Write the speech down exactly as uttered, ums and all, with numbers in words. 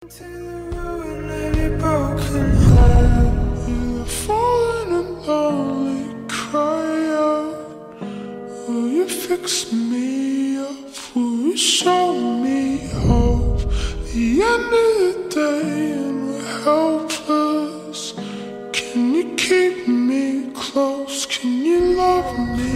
To the ruin of your broken heart, you're falling and lonely, cry out. Will you fix me up? Will you show me hope? The end of the day and we're helpless. Can you keep me close? Can you love me?